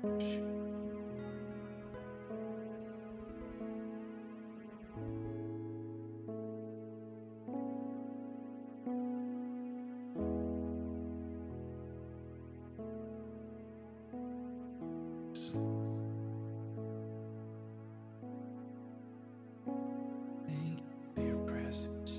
Thank you for your presence.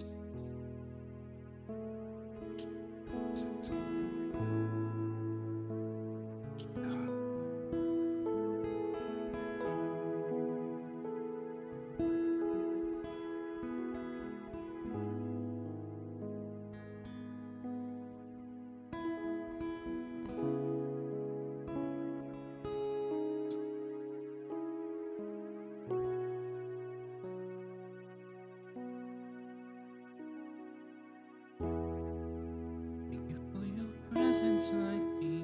Thank you for your presence, like me.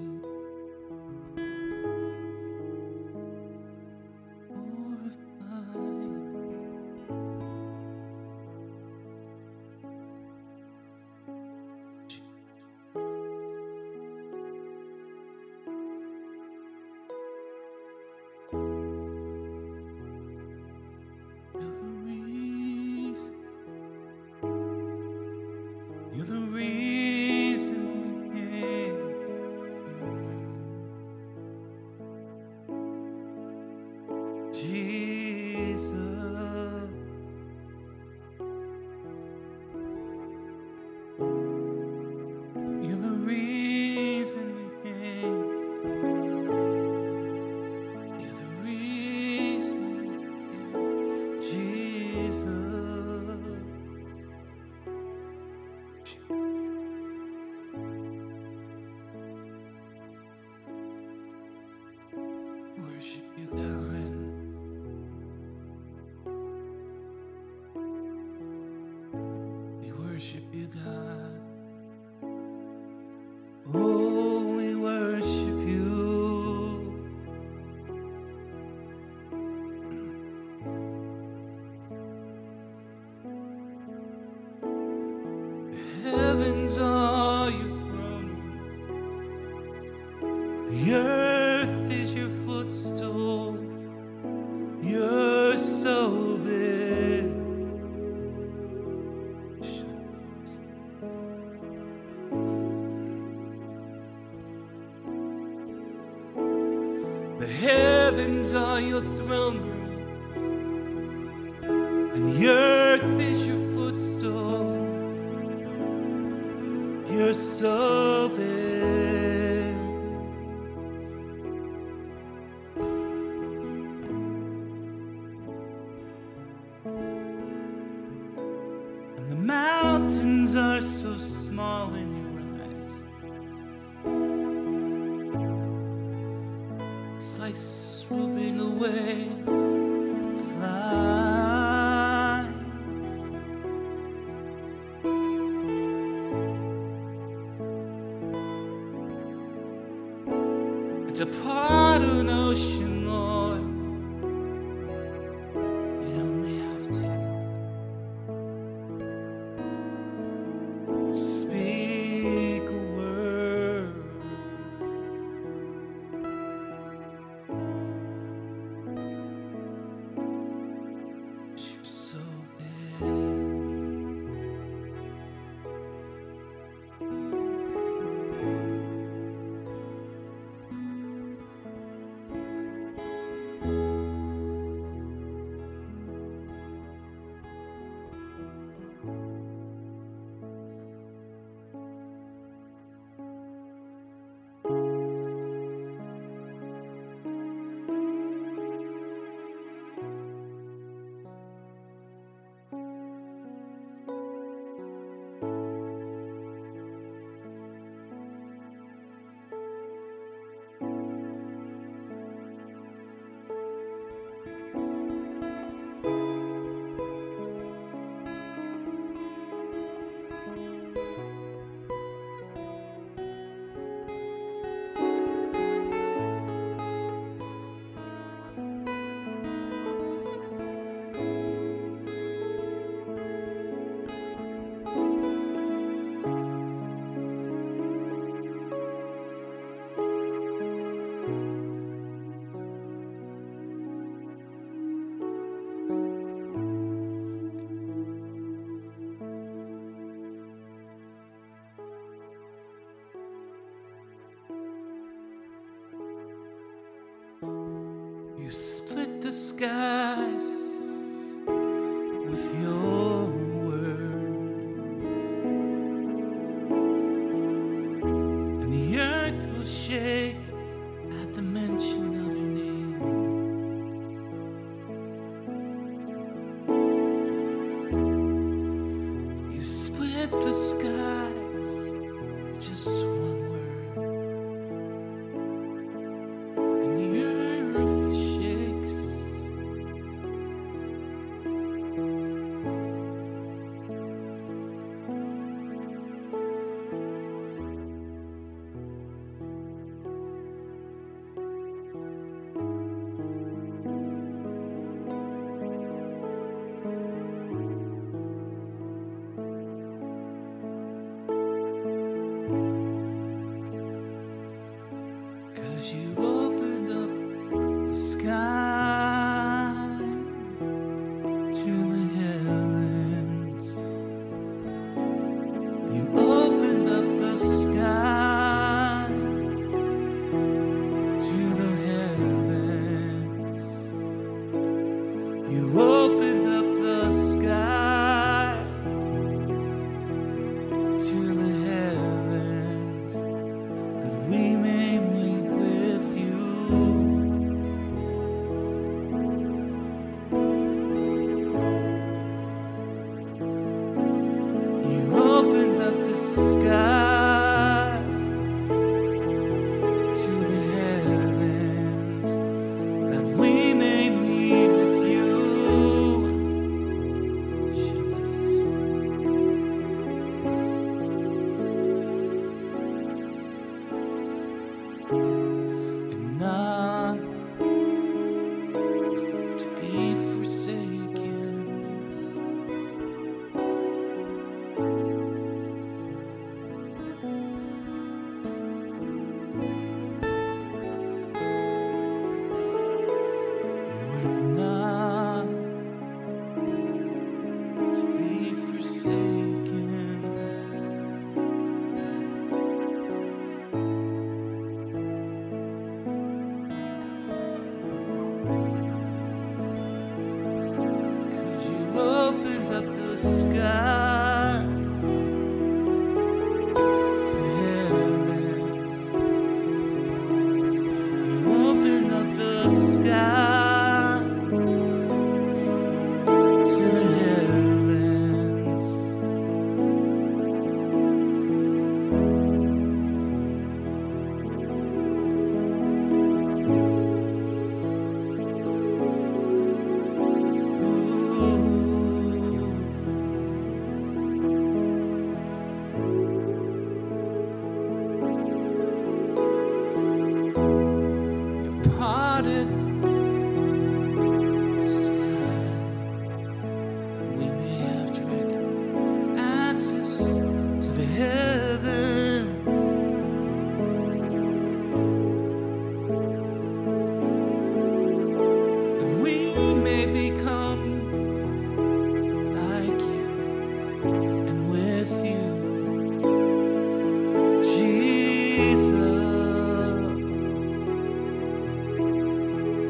You're the reason we came. Jesus, you're the reason we came. You're the reason we came. Jesus. Worship you, God. We worship you, God. Oh, we worship you. The heavens are your throne. The earth is your footstool. You're so big. The heavens are your throne room, and the earth is your footstool. You're so big. And the mountains are so small in your eyes. It's like swooping away, fly. And to part an ocean, Lord, you only have to speak a word. You're so big. You split the skies with your word, and the earth will shake at the mention of your name. You split the skies with just one word, and the earth shakes. You opened up the sky to the heavens. You opened up the sky to the heavens. You opened up the sky to the heavens, that we may meet with you. You opened up the sky to the heavens, that we may meet with you. And not to be forsaken. We're not to be forsaken. Opened up the sky to the heavens. You opened up the sky to the heavens. Parted the sky, that we may have direct access to the heavens. That we may become like you and with you, Jesus.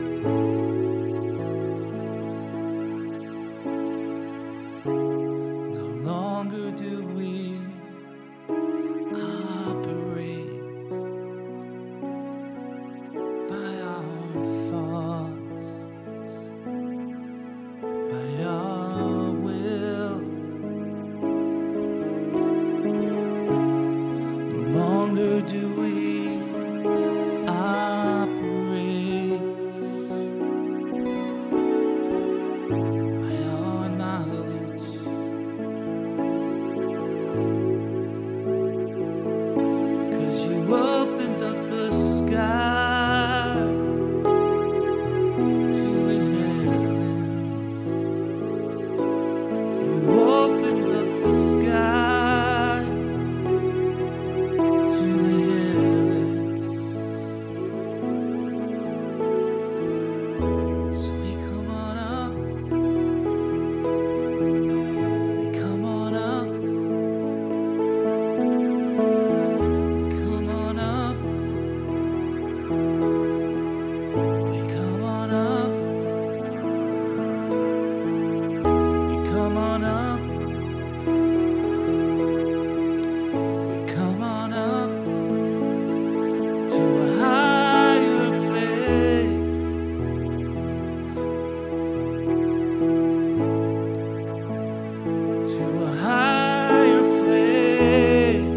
to a higher place, to a higher place.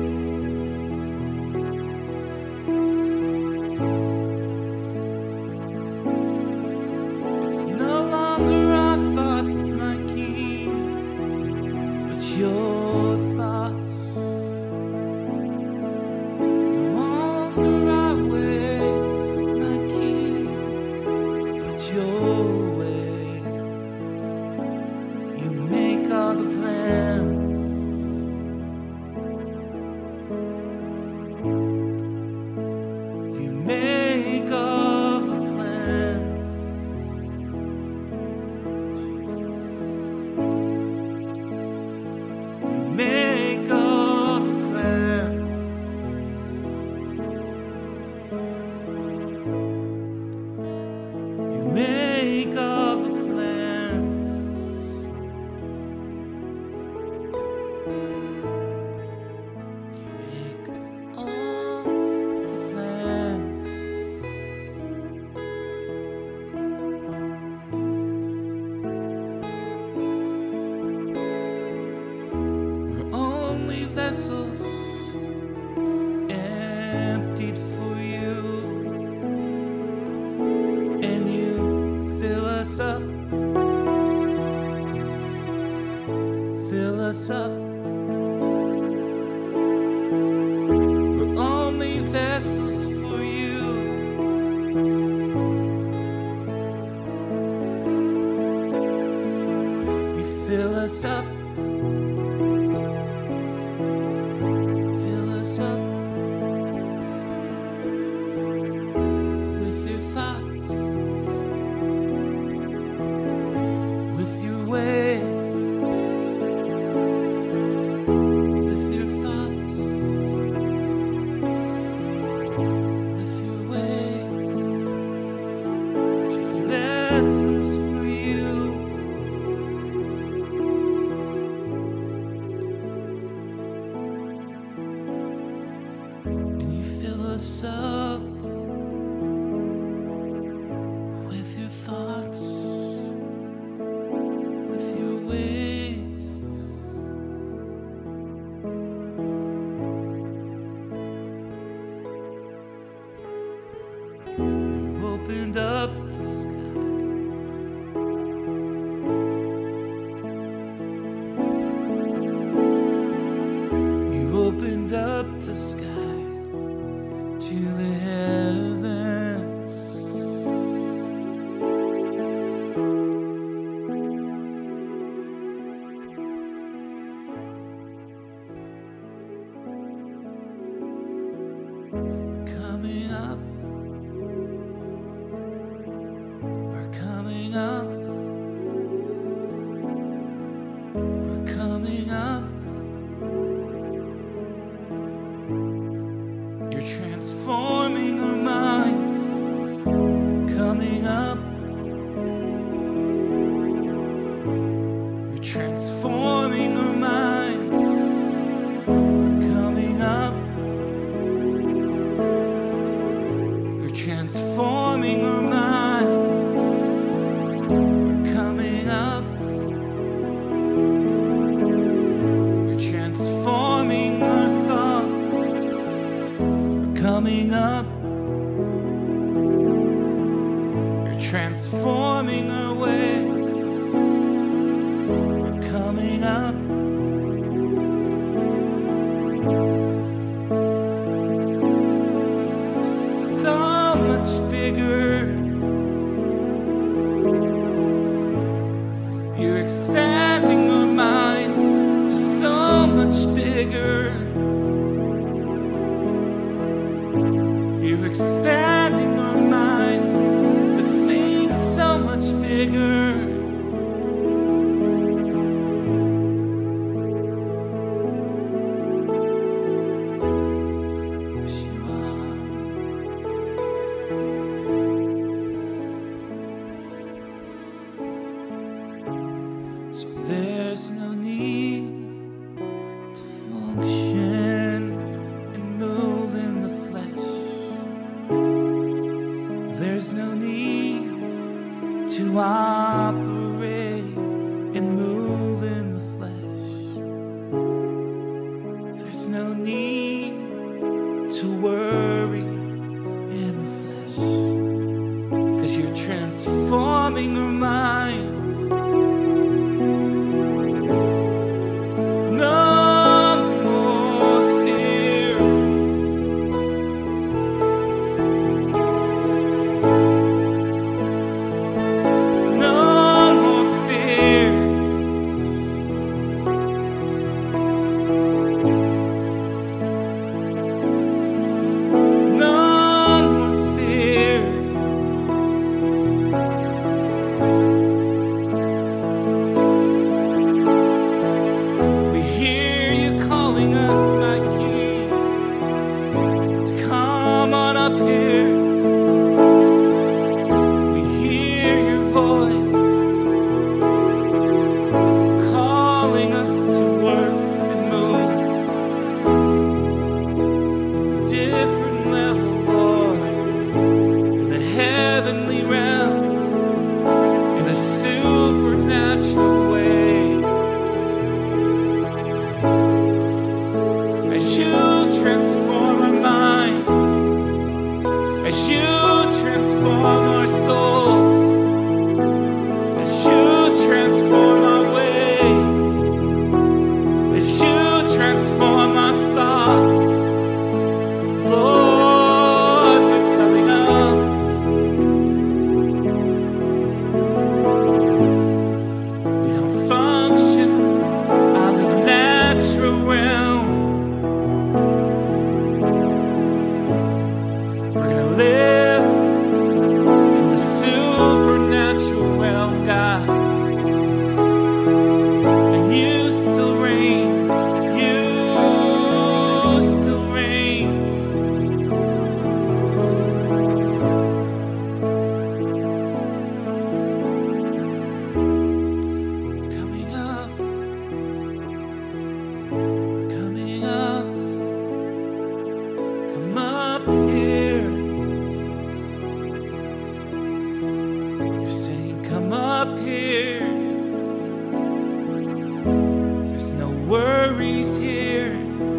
It's no longer our thoughts, my King, but your thoughts. No longer our way, my King, but your way. You make all the plans. You make all the plans. Jesus. You make all the plans. You make all the plans. You make all the plans. We're only vessels emptied for you, and you fill us up, fill us up. We're only vessels for you. You fill us up, fill us up with your thoughts, with your way, with your thoughts, with your ways. We're just vessels for you. And you fill us up with your thoughts, with your ways. You opened up the sky. You opened up the sky to the heavens. We're coming up. We're coming up. We're coming up. You're transforming our minds. Coming up. You're transforming our minds. Coming up. You're transforming our minds. We're coming up. You're transforming our thoughts. We're coming up. You're transforming our ways. We're coming up. So much bigger. You're expanding our minds to so much bigger. You're expanding our minds to think so much bigger. Yes, you are. So there's no need to function and move in the flesh. There's no need to operate and move in the flesh. There's no need to worry in the flesh, 'cause you're transforming our minds. No more fear. No more fear. No more fear. We hear you calling us, my King, to come on up here. We hear your voice calling us to work and move in a different level, Lord, in the heavenly realm, in a supernatural way. As you transform our minds, as you transform our souls, as you transform our ways, as you transform our thoughts, Lord, we're coming up. We don't function out of the natural realm. We're gonna live in the supernatural realm, God. And you still reign. You still reign. We're coming up. We're coming up. Come up here. You're saying, come up here. There's no worries here.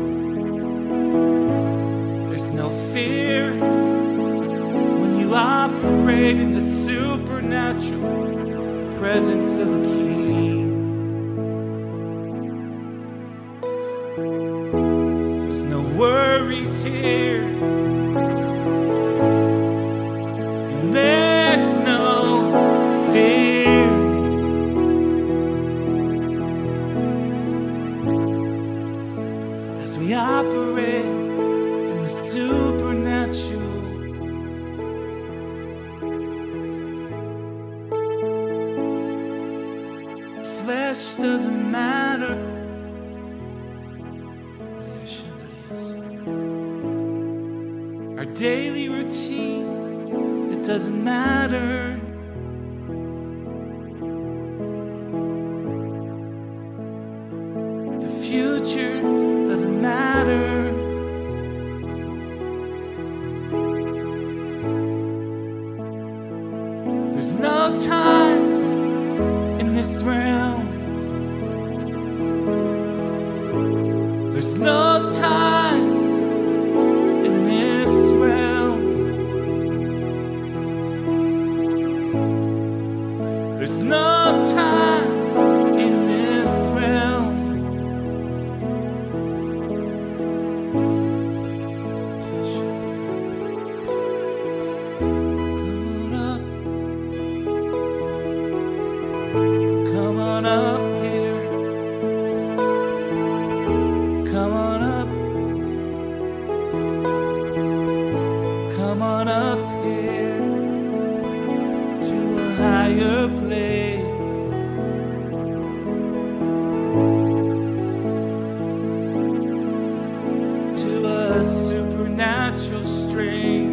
There's no fear when you operate in the supernatural presence of the King. There's no worries here. And there's no fear. As we operate in the supernatural. Flesh doesn't matter. Our daily routine, it doesn't matter. The future doesn't matter. There's no time in this realm. There's no time in this realm. There's no time in this realm. Come on up here. Come on up. Come on up here to a higher place. To a supernatural strength.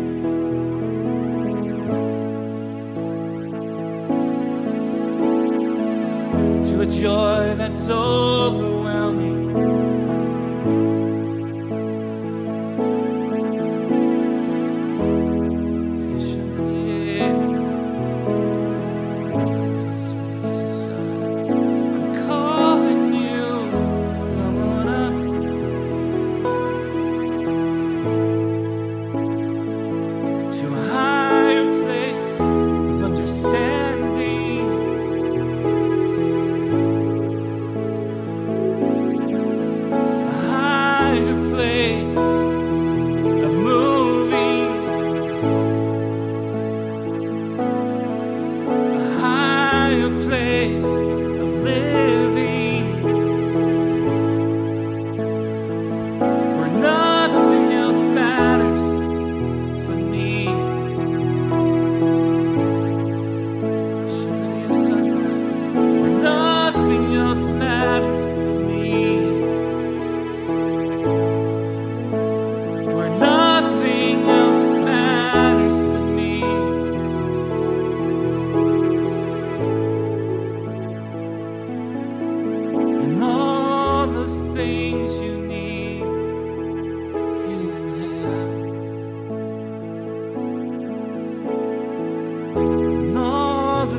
To a joy that's overwhelming.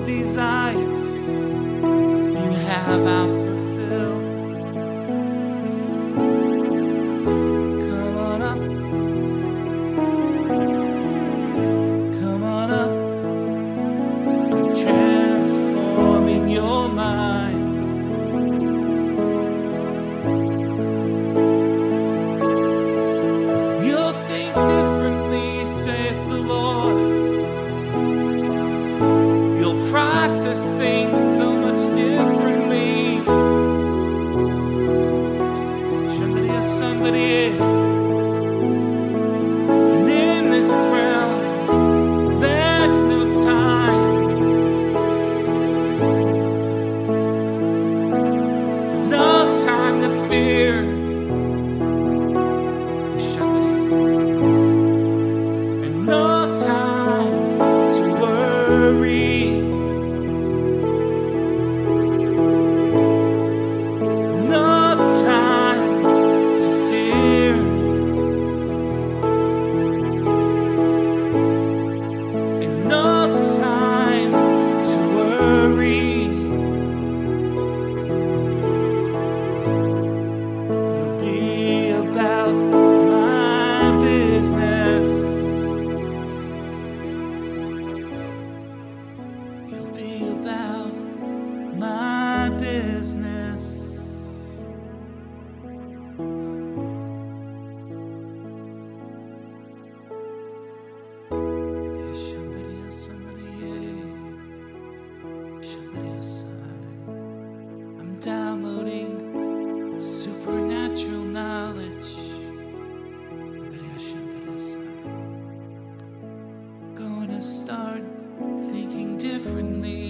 desires you have outfulfilled. Come on up. Come on up. I'm transforming your minds. You'll think differently, saith the Lord. You'll process things so much differently. Shandaria, Sandaria. And in this realm, there's no time. No time to fear. Shandaria, Sandaria. And no time to worry. No time to fear. And no time to worry. You'll be about my business. You'll be about my business. Shandaria, Sandaria. Shandaria, Sandaria. I'm downloading supernatural knowledge. Shandaria, Shandaria, Sandaria. Going to start thinking differently.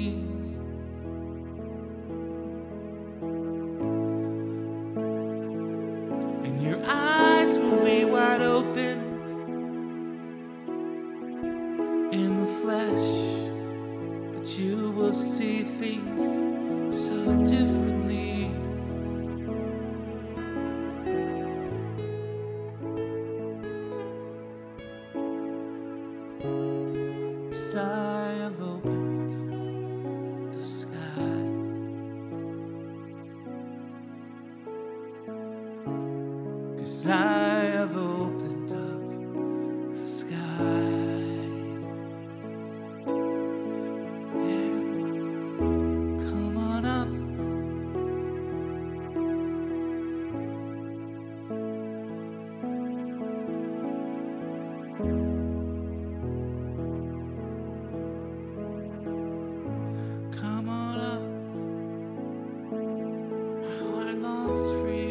And your eyes will be wide open in the flesh, but you will see things so differently. So I have opened the sky. Cause I have opened up the sky. And come on up. Come on up. My heart longs for you.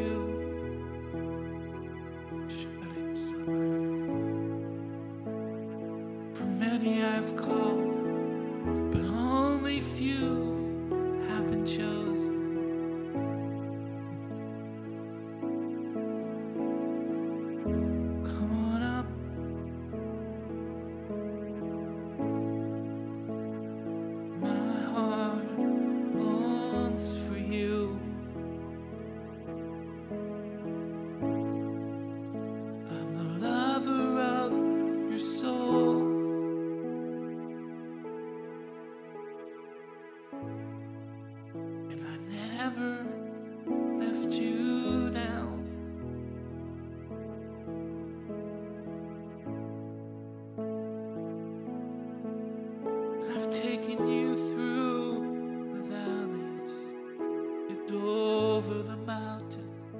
For many I've called, but only few have been chosen. Come on up. My heart longs for you. I'm the lover of your soul. And I never left you down. I've taken you through the valleys and over the mountains.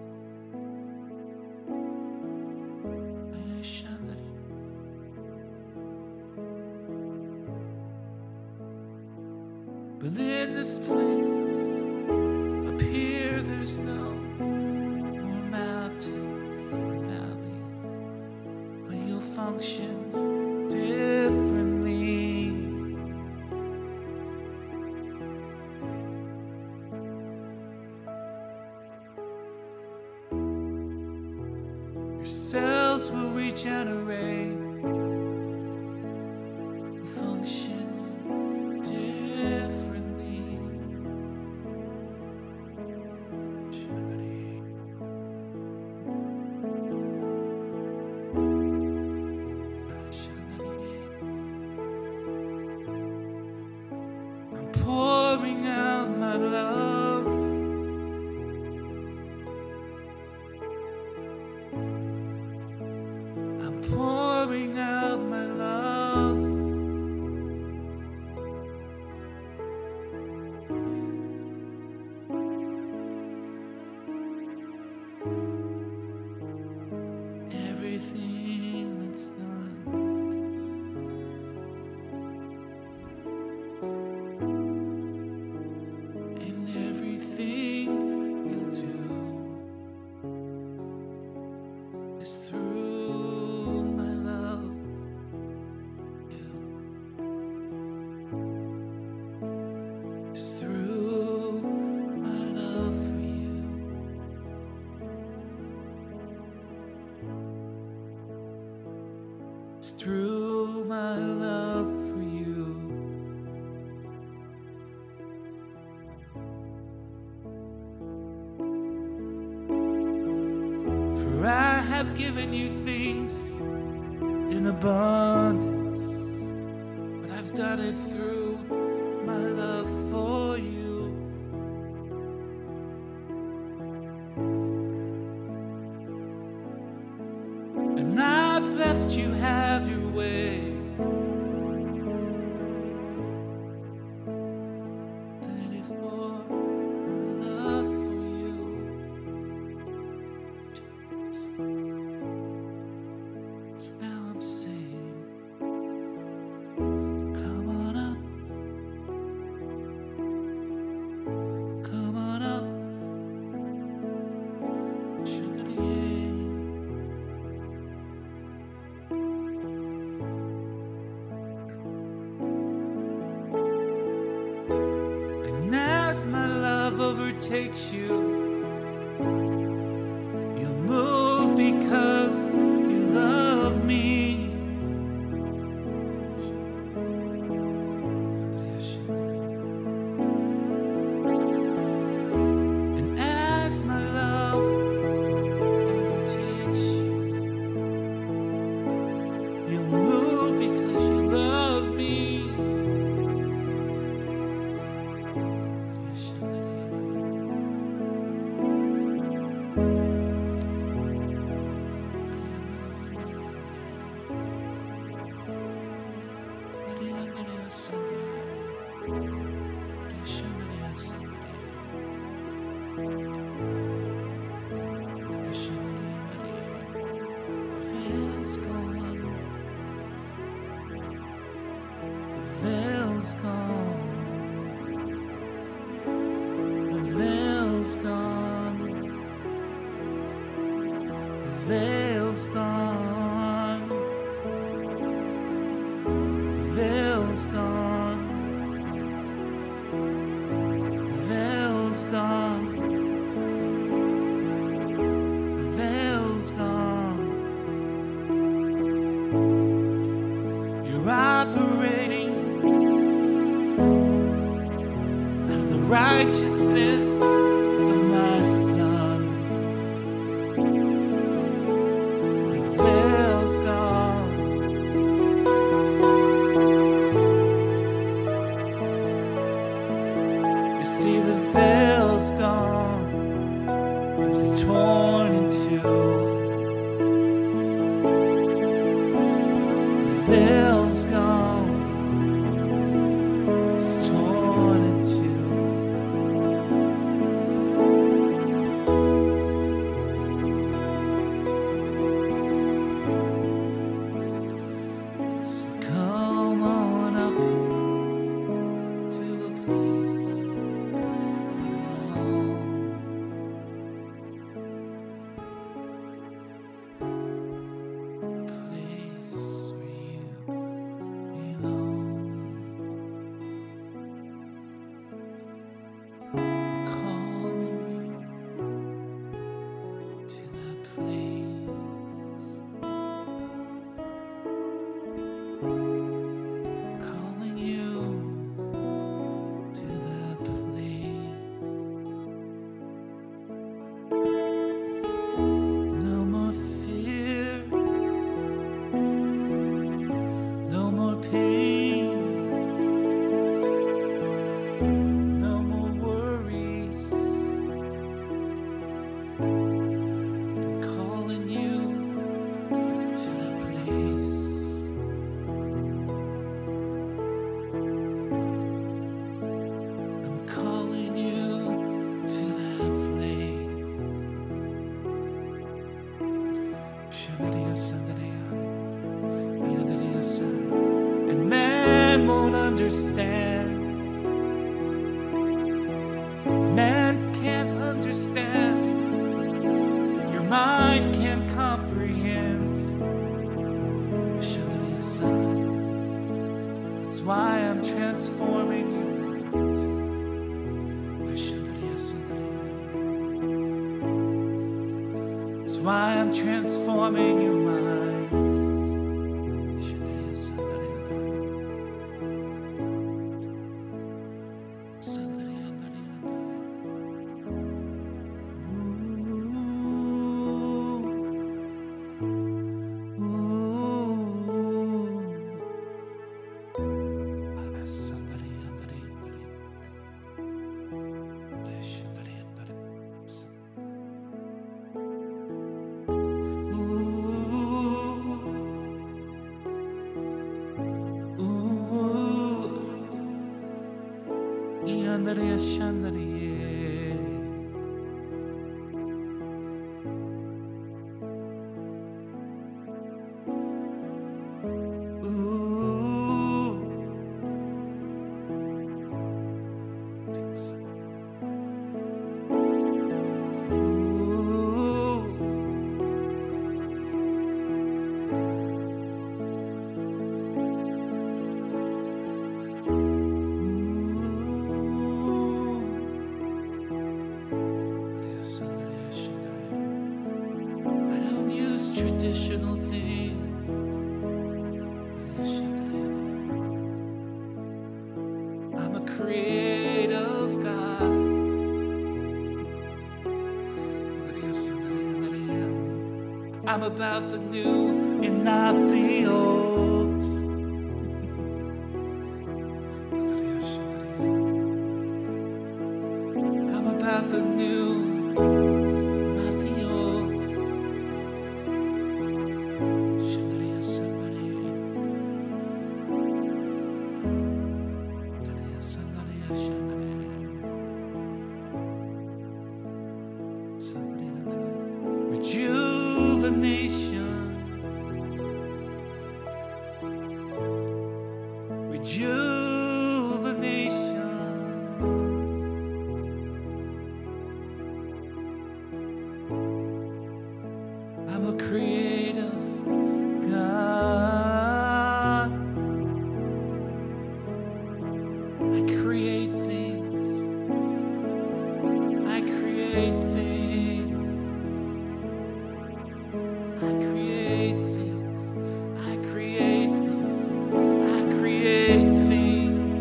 But in this place, up here, there's no more mountains and valleys, but you'll function differently. Your cells will regenerate, function differently. I'm my love. I'm pouring out my love. Everything that's done, and everything you do is through my love. It's through my love for you. It's through my love for you. For I have given you things in abundance, but I've done it through my love for you. And I've left you have your way. That is for my love for you. So now I'm saying, come on up, come on up, Shangri-La. And as my love overtakes you, you'll move because you love me. And as my love overtakes you, you'll move because you love me. The veil's gone. The veil's gone. The veil's gone. The veil's gone. The veil's gone. The veil's gone. You're operating out of the righteousness of my Son. The veil's gone. You see, the veil's gone. It was torn in two. The veil's gone. It's torn in two. So come on up to a place alone. A place where you belong. Calling you to that place. Calling you to that place. No more fear, no more pain, no more worry. man won't understand. Man can't understand. Your mind can't comprehend. That's why I'm transforming your minds. That's why I'm transforming your minds. Traditional thing. I'm a creative God. I'm about the new and not the old. I'm about the new. Rejuvenation, rejuvenation. I'm a creative God. I create things. I create things. I create things. I create things. I create things.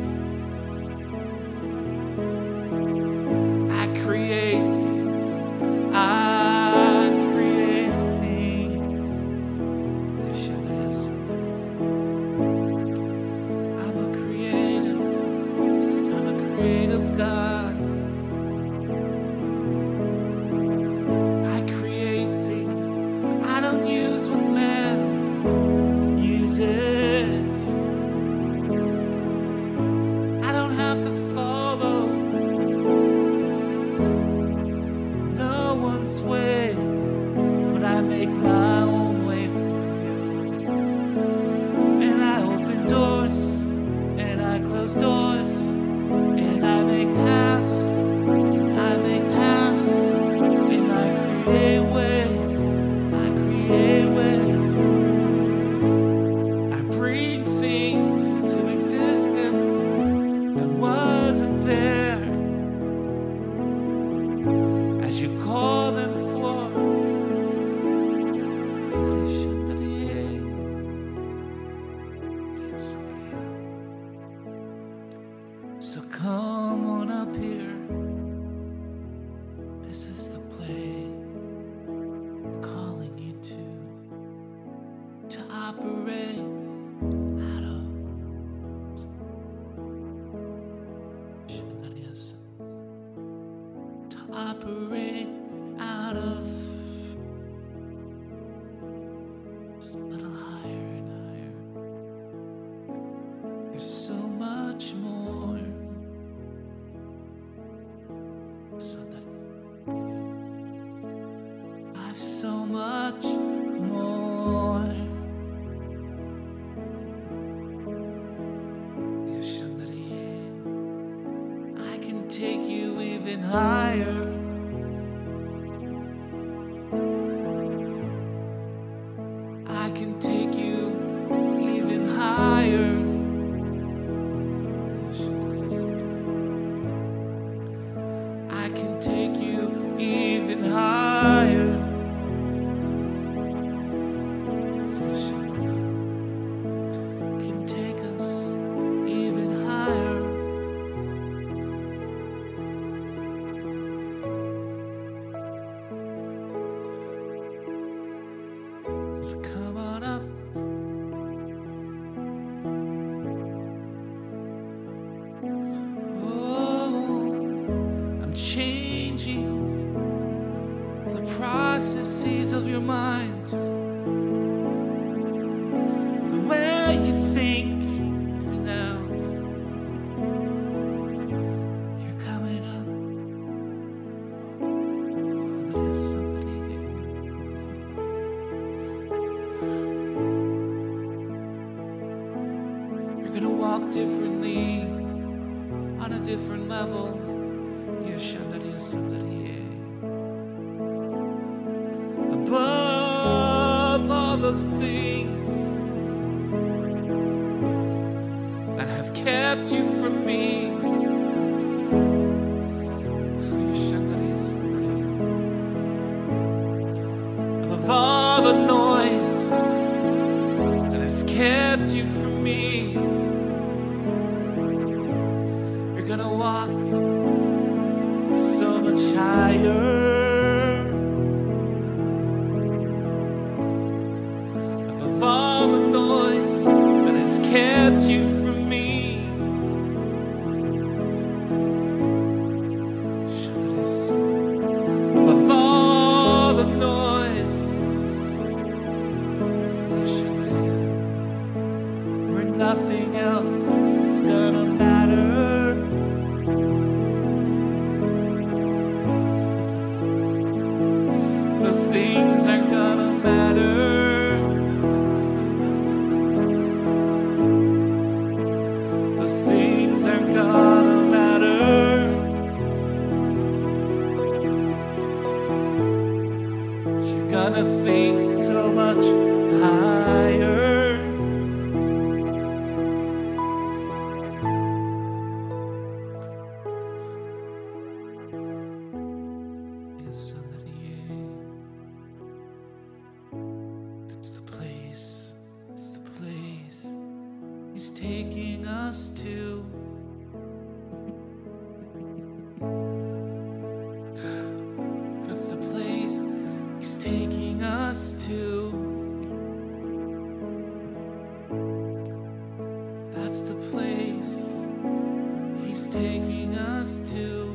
I create things. I create things. I'm a creative. He says I'm a creative God. Use what man uses. I don't have to follow no one's ways, but I make my own way for you. And I open doors, and I close doors, and I make paths, and I make paths, and I create ways. I bring things into existence that wasn't there as you call them forth. So come on up here. This is the place I'm calling you to operate out of. To operate out of. Just a little higher and higher. There's so much more. I've so much more. even higher. I can take you even higher. I can take you even higher. Can take us even higher. So come on up. Changing the processes of your mind, the way you think now. You're coming up, and there's somebody here. You're gonna walk differently, on a different level. Above all those things that have kept you from me, above all the noise that has kept you from me, you're gonna walk so much higher. Above all the noise that has kept you from me. Above all the noise, where nothing else is gonna matter. Those things aren't gonna matter. Those things aren't gonna matter. You're gonna think so much higher. Yes, somebody. It's the place. It's the place He's taking us to. That's the place He's taking us to. That's the place He's taking us to.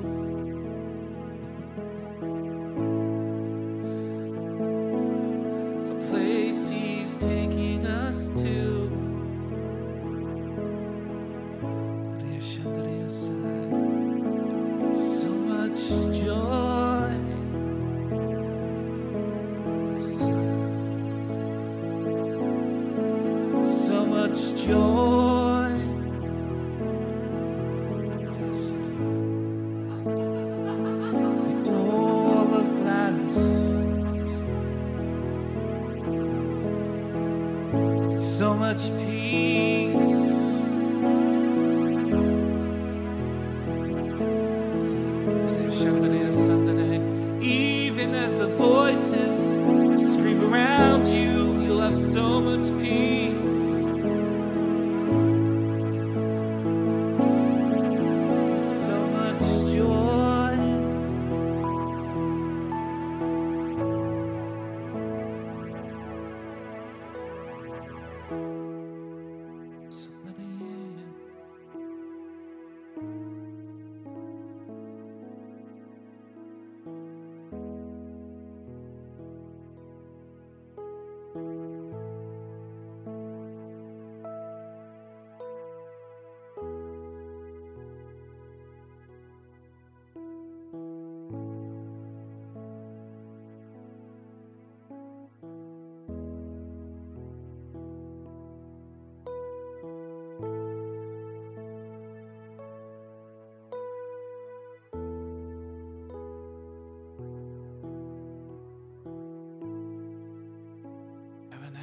It's the place He's taking us to. So much joy. So much joy. All of gladness. So much peace. Even as the voices scream around you, you'll have so much peace. And so much joy. Somebody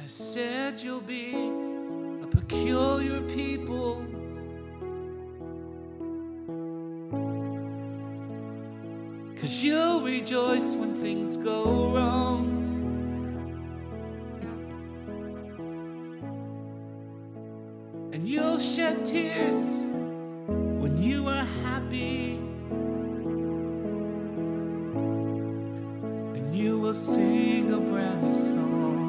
I said you'll be a peculiar people, cause you'll rejoice when things go wrong, and you'll shed tears when you are happy, and you will sing a brand new song.